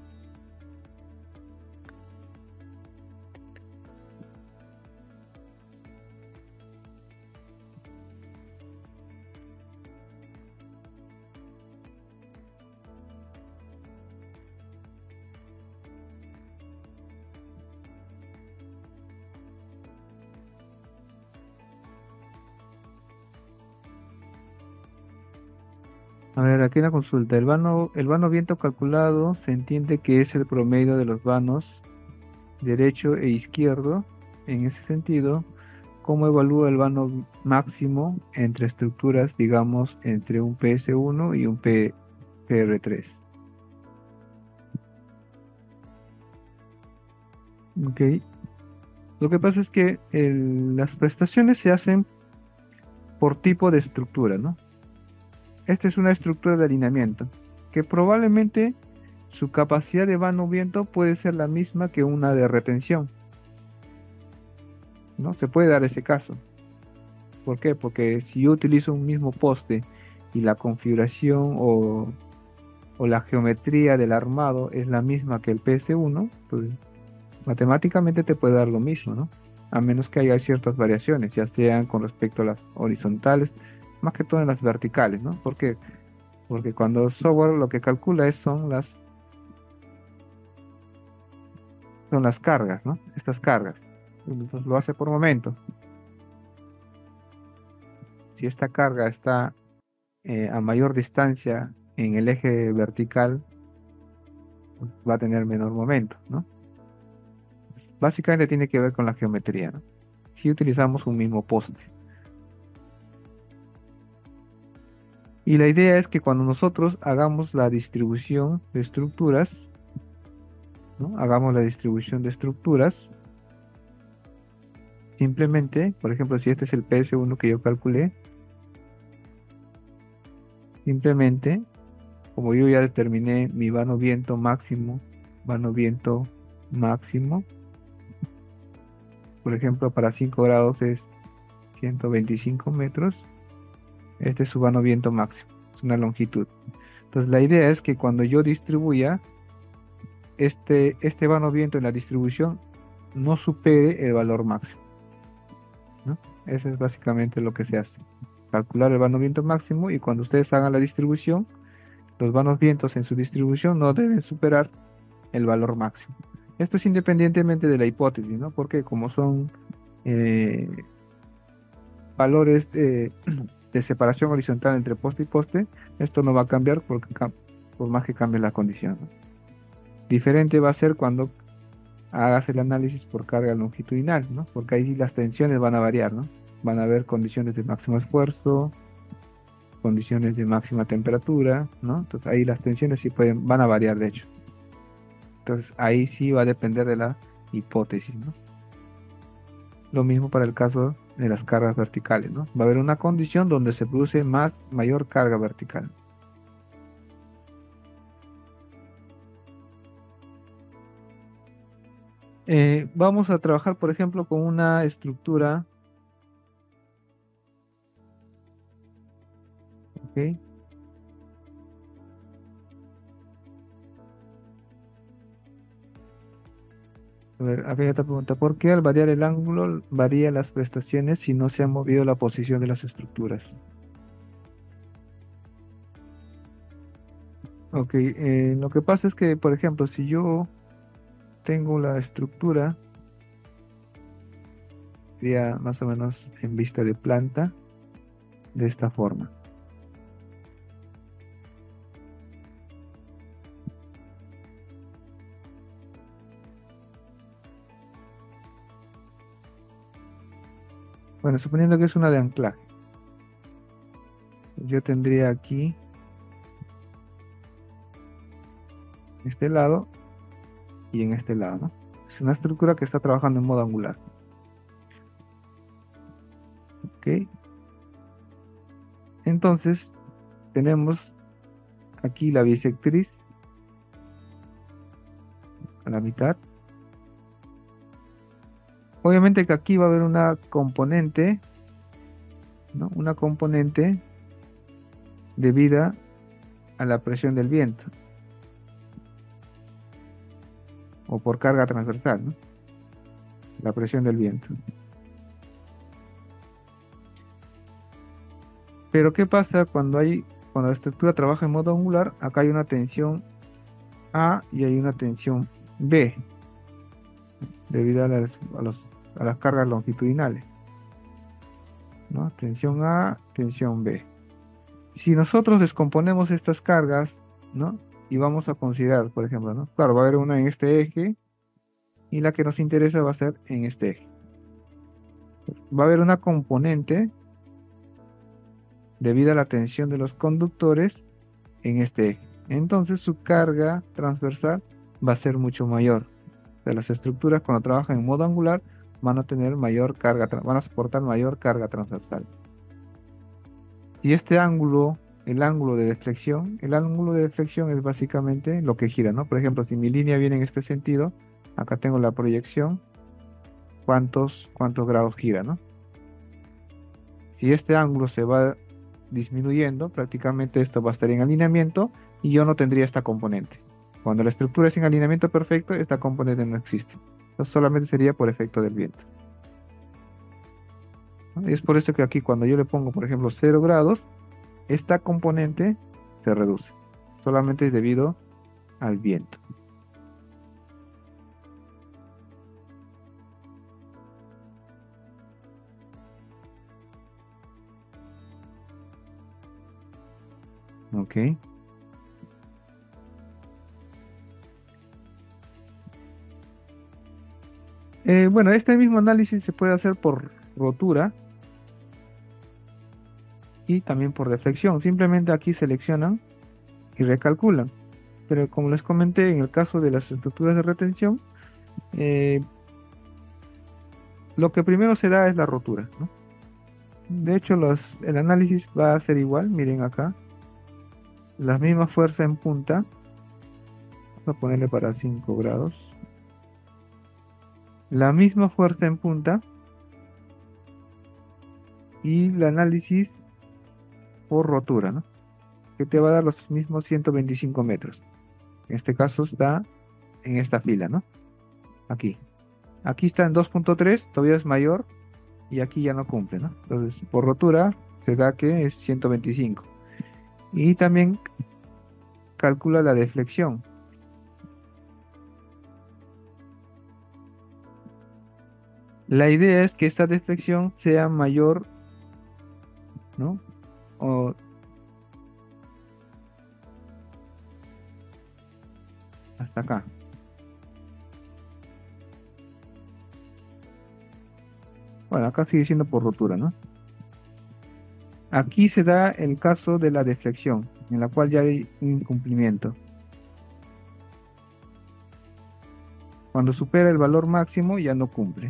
A ver, aquí una consulta. El vano, el vano viento calculado se entiende que es el promedio de los vanos derecho e izquierdo. En ese sentido, ¿cómo evalúa el vano máximo entre estructuras, digamos, entre un P S uno y un P- PR3? Ok. Lo que pasa es que el- las prestaciones se hacen por tipo de estructura, ¿no? Esta es una estructura de alineamiento que probablemente su capacidad de vano viento puede ser la misma que una de retención, ¿no? Se puede dar ese caso. ¿Por qué? Porque si yo utilizo un mismo poste y la configuración o, o la geometría del armado es la misma que el P S uno, pues matemáticamente te puede dar lo mismo, ¿no? A menos que haya ciertas variaciones, ya sean con respecto a las horizontales, más que todo en las verticales, ¿no? ¿Por qué? Porque cuando el software lo que calcula es, son las, son las cargas, ¿no? Estas cargas. Entonces lo hace por momento. Si esta carga está eh, a mayor distancia en el eje vertical, pues, va a tener menor momento, ¿no? Básicamente tiene que ver con la geometría, ¿no? Si utilizamos un mismo poste. Y la idea es que cuando nosotros hagamos la distribución de estructuras, ¿no? Hagamos la distribución de estructuras, simplemente, por ejemplo, si este es el P S uno que yo calculé, simplemente, como yo ya determiné mi vano viento máximo, vano viento máximo, por ejemplo, para cinco grados es ciento veinticinco metros, este es su vano viento máximo, es una longitud. Entonces, la idea es que cuando yo distribuya, este, este vano viento en la distribución no supere el valor máximo, ¿no? Eso es básicamente lo que se hace. Calcular el vano viento máximo, y cuando ustedes hagan la distribución, los vanos vientos en su distribución no deben superar el valor máximo. Esto es independientemente de la hipótesis, ¿no? Porque como son eh, valores de, de separación horizontal entre poste y poste, esto no va a cambiar porque, cam- por más que cambie la condición, ¿no? Diferente va a ser cuando hagas el análisis por carga longitudinal, ¿no? Porque ahí sí las tensiones van a variar, ¿no? Van a haber condiciones de máximo esfuerzo, condiciones de máxima temperatura, ¿no? Entonces ahí las tensiones sí pueden, van a variar, de hecho. Entonces ahí sí va a depender de la hipótesis, ¿no? Lo mismo para el caso de las cargas verticales, ¿no? Va a haber una condición donde se produce más, mayor carga vertical. Eh, vamos a trabajar, por ejemplo, con una estructura, ¿ok? A ver, acá hay otra pregunta. ¿Por qué al variar el ángulo varía las prestaciones si no se ha movido la posición de las estructuras? Ok, eh, lo que pasa es que, por ejemplo, si yo tengo la estructura, sería más o menos en vista de planta, de esta forma. Bueno, suponiendo que es una de anclaje, yo tendría aquí este lado y en este lado, ¿no? Es una estructura que está trabajando en modo angular, ¿ok? Entonces, tenemos aquí la bisectriz a la mitad. Obviamente que aquí va a haber una componente, ¿no? Una componente debida a la presión del viento o por carga transversal, ¿no? La presión del viento. Pero ¿qué pasa cuando hay, cuando la estructura trabaja en modo angular? Acá hay una tensión A y hay una tensión B debido a las, a los- a las cargas longitudinales, ¿no? Tensión A, tensión B. Si nosotros descomponemos estas cargas, ¿no? Y vamos a considerar, por ejemplo, ¿no? Claro, va a haber una en este eje y la que nos interesa va a ser en este eje. Va a haber una componente debido a la tensión de los conductores en este eje. Entonces su carga transversal va a ser mucho mayor. O sea, las estructuras cuando trabajan en modo angular van a tener mayor carga, van a soportar mayor carga transversal. Y este ángulo, el ángulo de deflexión, el ángulo de deflexión es básicamente lo que gira, ¿no? Por ejemplo, si mi línea viene en este sentido, acá tengo la proyección, cuántos, cuántos grados gira, ¿no? Si este ángulo se va disminuyendo, prácticamente esto va a estar en alineamiento y yo no tendría esta componente. Cuando la estructura es en alineamiento perfecto, esta componente no existe. Entonces solamente sería por efecto del viento, ¿no? Y es por eso que aquí cuando yo le pongo, por ejemplo, cero grados, esta componente se reduce. Solamente es debido al viento. Ok. Eh, bueno, este mismo análisis se puede hacer por rotura y también por deflexión. Simplemente aquí seleccionan y recalculan. Pero como les comenté, en el caso de las estructuras de retención, eh, lo que primero se da es la rotura, ¿no? De hecho, los, el análisis va a ser igual. Miren acá, la misma fuerza en punta. Vamos a ponerle para cinco grados. La misma fuerza en punta y el análisis por rotura, ¿no? Que te va a dar los mismos ciento veinticinco metros. En este caso está en esta fila, ¿no? Aquí. Aquí está en dos punto tres, todavía es mayor y aquí ya no cumple, ¿no? Entonces, por rotura se da que es ciento veinticinco. Y también calcula la deflexión. La idea es que esta deflexión sea mayor, ¿no? O hasta acá. Bueno, acá sigue siendo por rotura, ¿no? Aquí se da el caso de la deflexión, en la cual ya hay un incumplimiento. Cuando supera el valor máximo ya no cumple.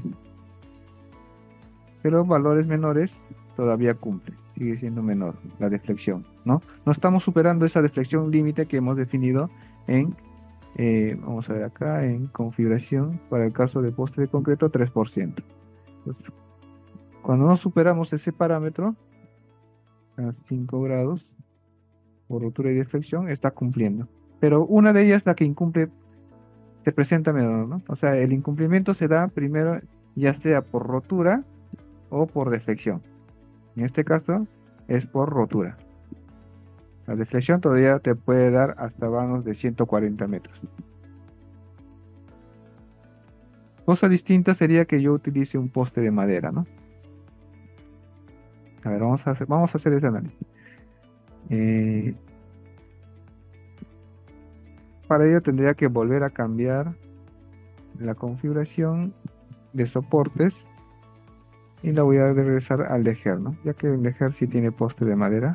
Pero valores menores todavía cumple, sigue siendo menor la deflexión, ¿no? No estamos superando esa deflexión límite que hemos definido en, eh, vamos a ver acá, en configuración para el caso de poste de concreto tres por ciento. Entonces, cuando no superamos ese parámetro, a cinco grados, por rotura y deflexión, está cumpliendo. Pero una de ellas, la que incumple, se presenta menor, ¿no? O sea, el incumplimiento se da primero, ya sea por rotura o por deflexión. En este caso es por rotura. La deflexión todavía te puede dar hasta vanos de ciento cuarenta metros. Cosa distinta sería que yo utilice un poste de madera, ¿no? A ver, vamos a hacer, vamos a hacer ese análisis. Eh, para ello tendría que volver a cambiar la configuración de soportes y la voy a regresar al Leger, ¿no? Ya que el Leger sí tiene poste de madera.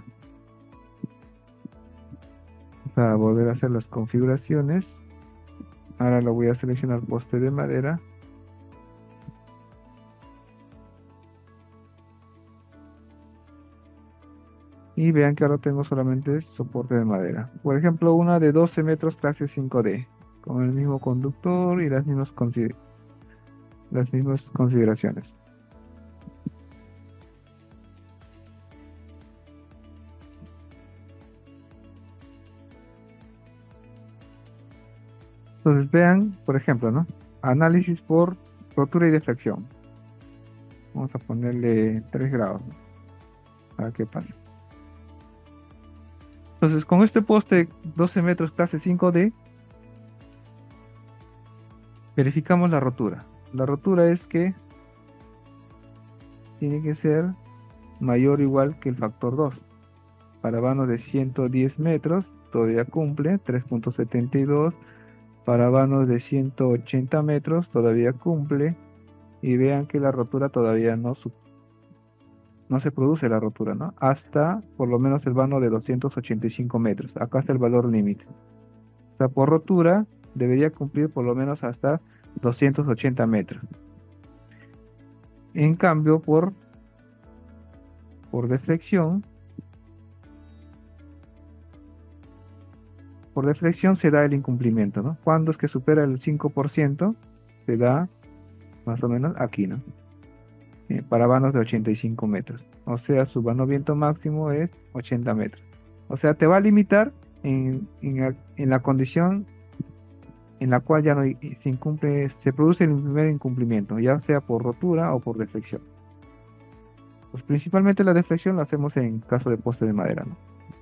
Para volver a hacer las configuraciones, ahora lo voy a seleccionar poste de madera. Y vean que ahora tengo solamente soporte de madera. Por ejemplo, una de doce metros clase cinco D, con el mismo conductor y las mismas, consider las mismas consideraciones. Entonces vean, por ejemplo, ¿no? Análisis por rotura y deflexión. Vamos a ponerle tres grados, ¿no? A ver qué pasa. Entonces, con este poste doce metros clase cinco D, verificamos la rotura. La rotura es que tiene que ser mayor o igual que el factor dos. Para vanos de ciento diez metros todavía cumple, tres punto setenta y dos. Para vanos de ciento ochenta metros todavía cumple. Y vean que la rotura todavía no, no se produce la rotura, ¿no? Hasta por lo menos el vano de doscientos ochenta y cinco metros. Acá está el valor límite. O sea, por rotura debería cumplir por lo menos hasta doscientos ochenta metros. En cambio, por, por deflexión, por deflexión se da el incumplimiento, ¿no? Cuando es que supera el cinco por ciento, se da más o menos aquí, ¿no? Eh, para vanos de ochenta y cinco metros. O sea, su vano viento máximo es ochenta metros. O sea, te va a limitar en, en, en la condición en la cual ya no se incumple, se produce el primer incumplimiento, ya sea por rotura o por deflexión. Pues principalmente la deflexión la hacemos en caso de poste de madera, ¿no?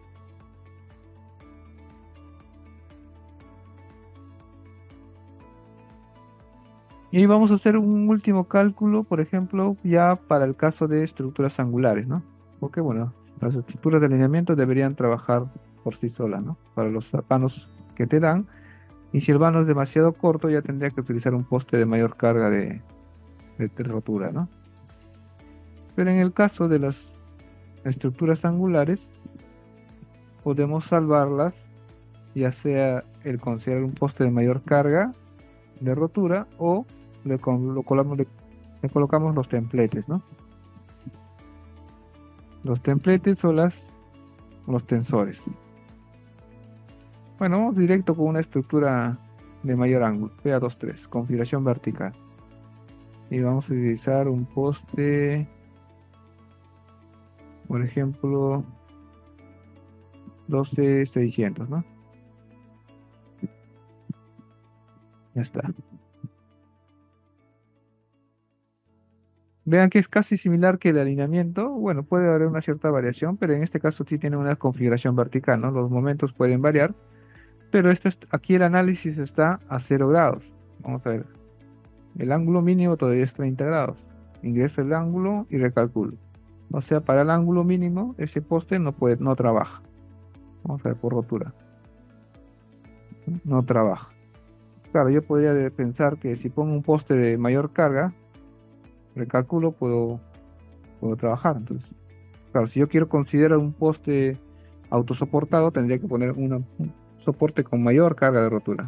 Y vamos a hacer un último cálculo, por ejemplo, ya para el caso de estructuras angulares, ¿no? Porque, bueno, las estructuras de alineamiento deberían trabajar por sí solas, ¿no? Para los vanos que te dan. Y si el vano es demasiado corto, ya tendría que utilizar un poste de mayor carga de, de, de rotura, ¿no? Pero en el caso de las estructuras angulares, podemos salvarlas, ya sea el considerar un poste de mayor carga de rotura o le, lo colamos, le, le colocamos los templetes, ¿no? Los templetes o las, los tensores. Bueno, vamos directo con una estructura de mayor ángulo, P A veintitrés, configuración vertical. Y vamos a utilizar un poste, por ejemplo, doce mil seiscientos, ¿no? Ya está. Vean que es casi similar que el alineamiento. Bueno, puede haber una cierta variación, pero en este caso sí tiene una configuración vertical, ¿no? Los momentos pueden variar, pero esto es, aquí el análisis está a cero grados. Vamos a ver. El ángulo mínimo todavía es treinta grados. Ingreso el ángulo y recalculo. O sea, para el ángulo mínimo, ese poste no puede, no trabaja. Vamos a ver por rotura. No trabaja. Claro, yo podría pensar que si pongo un poste de mayor carga, recalculo, puedo, puedo trabajar. Entonces, claro, si yo quiero considerar un poste autosoportado, tendría que poner una, un soporte con mayor carga de rotura.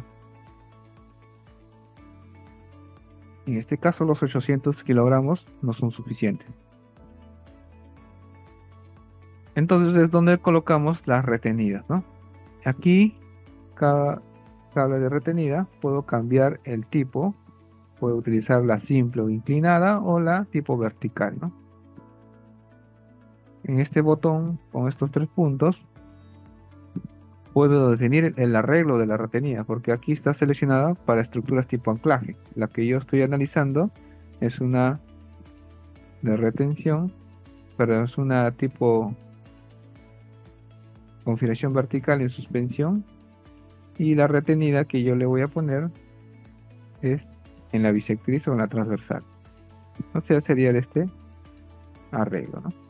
En este caso, los ochocientos kilogramos no son suficientes. Entonces es donde colocamos las retenidas, ¿no? Aquí, cada cable de retenida, puedo cambiar el tipo. Puedo utilizar la simple o inclinada o la tipo vertical, ¿no? En este botón, con estos tres puntos, puedo definir el arreglo de la retenida, porque aquí está seleccionada para estructuras tipo anclaje. La que yo estoy analizando es una de retención, pero es una tipo configuración vertical en suspensión, y la retenida que yo le voy a poner es en la bisectriz o en la transversal. O sea, sería este arreglo, ¿no?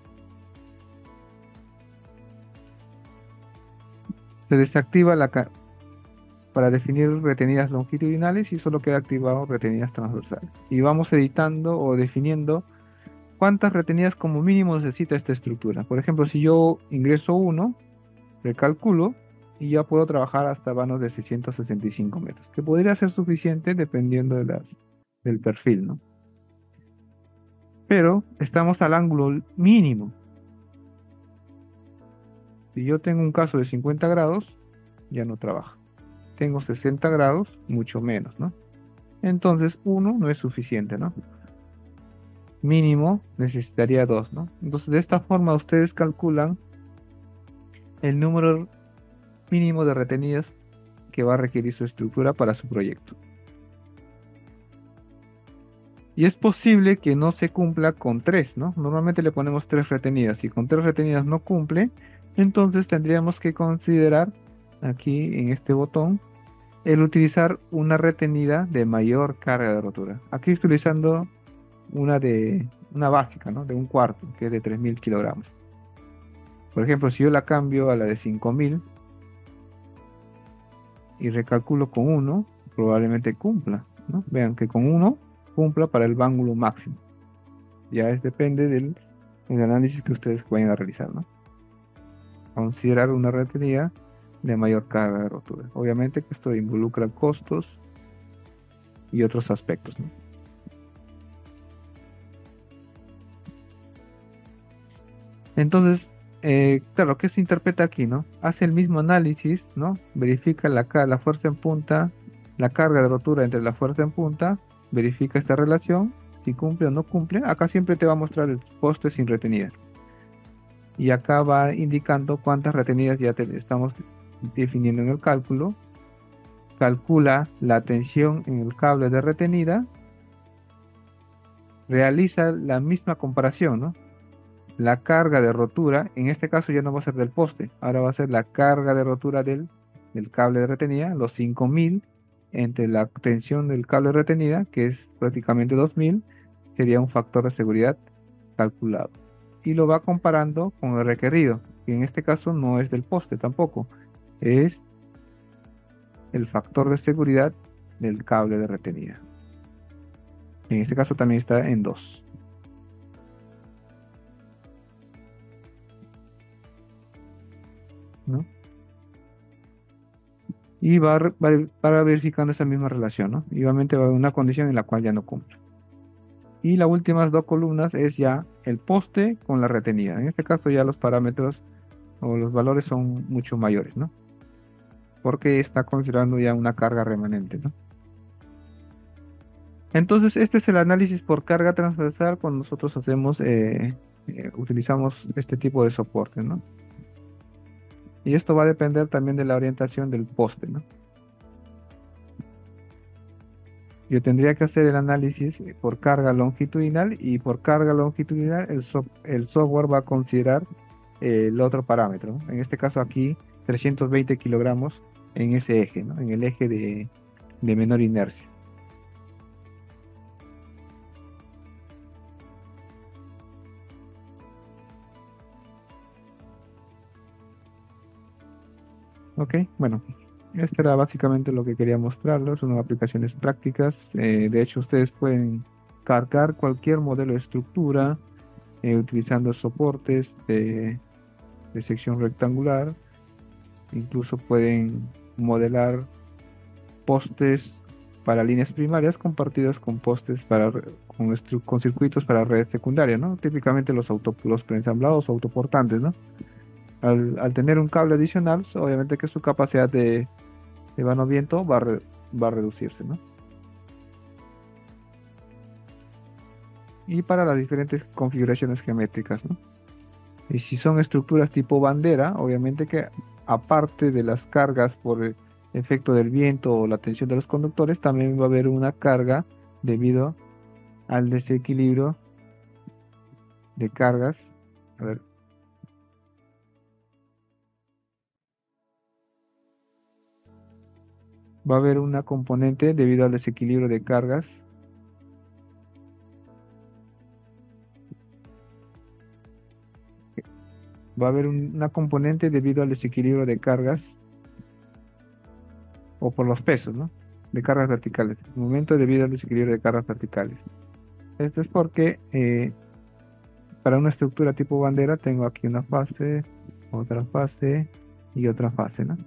Se desactiva la para definir retenidas longitudinales y solo queda activado retenidas transversales. Y vamos editando o definiendo cuántas retenidas como mínimo necesita esta estructura. Por ejemplo, si yo ingreso uno, recalculo y ya puedo trabajar hasta vanos de seiscientos sesenta y cinco metros, que podría ser suficiente dependiendo de las, del perfil, ¿no? Pero estamos al ángulo mínimo. Si yo tengo un caso de cincuenta grados, ya no trabaja. Tengo sesenta grados, mucho menos, ¿no? Entonces uno no es suficiente, ¿no? Mínimo necesitaría dos, ¿no? Entonces de esta forma ustedes calculan el número mínimo de retenidas que va a requerir su estructura para su proyecto. Y es posible que no se cumpla con tres, ¿no? Normalmente le ponemos tres retenidas. Si con tres retenidas no cumple, entonces tendríamos que considerar aquí en este botón el utilizar una retenida de mayor carga de rotura. Aquí estoy utilizando una de una básica, ¿no? De un cuarto, que es de tres mil kilogramos. Por ejemplo, si yo la cambio a la de cinco mil y recalculo con uno, probablemente cumpla, ¿no? Vean que con uno cumpla para el ángulo máximo. Ya es, depende del, del análisis que ustedes vayan a realizar, ¿no? Considerar una retenida de mayor carga de rotura. Obviamente que esto involucra costos y otros aspectos, ¿no? Entonces, eh, claro, ¿qué se interpreta aquí, no? Hace el mismo análisis, ¿no? Verifica la, ca- la fuerza en punta, la carga de rotura entre la fuerza en punta, verifica esta relación, si cumple o no cumple. Acá siempre te va a mostrar el poste sin retenida. Y acá va indicando cuántas retenidas ya te- estamos definiendo en el cálculo. Calcula la tensión en el cable de retenida, realiza la misma comparación, ¿no? La carga de rotura, en este caso ya no va a ser del poste, ahora va a ser la carga de rotura del, del cable de retenida, los cinco mil entre la tensión del cable de retenida, que es prácticamente dos mil, sería un factor de seguridad calculado. Y lo va comparando con el requerido, que en este caso no es del poste tampoco, es el factor de seguridad del cable de retenida. En este caso también está en dos, ¿no? Y va, re- va, va verificando esa misma relación, ¿no? Igualmente va a haber una condición en la cual ya no cumple. Y las últimas dos columnas es ya el poste con la retenida. En este caso ya los parámetros o los valores son mucho mayores, ¿no? Porque está considerando ya una carga remanente, ¿no? Entonces, este es el análisis por carga transversal cuando nosotros hacemos, eh, eh, utilizamos este tipo de soporte, ¿no? Y esto va a depender también de la orientación del poste, ¿no? Yo tendría que hacer el análisis eh, por carga longitudinal y por carga longitudinal el, so- el software va a considerar eh, el otro parámetro, ¿no? En este caso aquí trescientos veinte kilogramos en ese eje, ¿no? En el eje de, de menor inercia. Ok, bueno, esto era básicamente lo que quería mostrarles, son aplicaciones prácticas. Eh, de hecho, ustedes pueden cargar cualquier modelo de estructura eh, utilizando soportes de de sección rectangular. Incluso pueden modelar postes para líneas primarias compartidas con postes para re- con, estru- con circuitos para redes secundarias, ¿no? Típicamente los auto, los preensamblados o autoportantes, ¿no? Al, al tener un cable adicional, obviamente que su capacidad de, de vano viento va a, re- va a reducirse, ¿no? Y para las diferentes configuraciones geométricas, ¿no? Y si son estructuras tipo bandera, obviamente que aparte de las cargas por el efecto del viento o la tensión de los conductores, también va a haber una carga debido al desequilibrio de cargas. A ver, va a haber una componente debido al desequilibrio de cargas. Va a haber un- una componente debido al desequilibrio de cargas o por los pesos, ¿no? De cargas verticales. Momento debido al desequilibrio de cargas verticales. Esto es porque eh, para una estructura tipo bandera tengo aquí una fase, otra fase y otra fase, ¿no?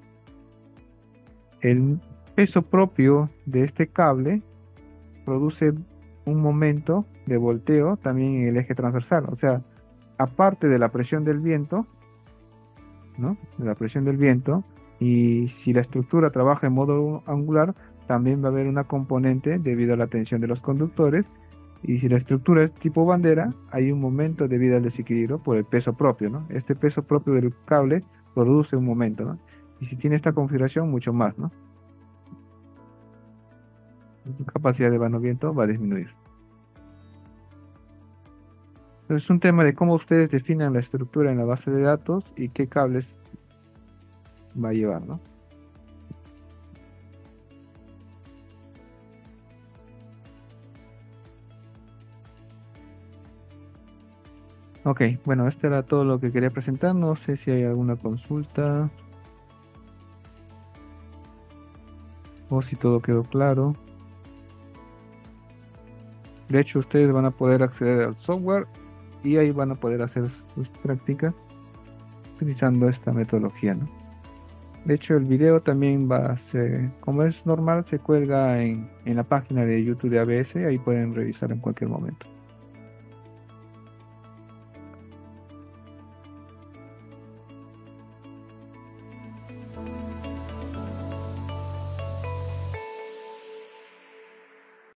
El peso propio de este cable produce un momento de volteo también en el eje transversal. O sea, aparte de la presión del viento, ¿no? De la presión del viento, y si la estructura trabaja en modo angular, también va a haber una componente debido a la tensión de los conductores. Y si la estructura es tipo bandera, hay un momento debido al desequilibrio por el peso propio, ¿no? Este peso propio del cable produce un momento, ¿no? Y si tiene esta configuración, mucho más, ¿no? Su capacidad de vano viento va a disminuir. Entonces, es un tema de cómo ustedes definen la estructura en la base de datos y qué cables va a llevar, ¿no? Ok, bueno, esto era todo lo que quería presentar. No sé si hay alguna consulta o si todo quedó claro. De hecho, ustedes van a poder acceder al software y ahí van a poder hacer sus prácticas utilizando esta metodología, ¿no? De hecho, el video también va a ser, como es normal, se cuelga en, en la página de YouTube de A B S, ahí pueden revisar en cualquier momento.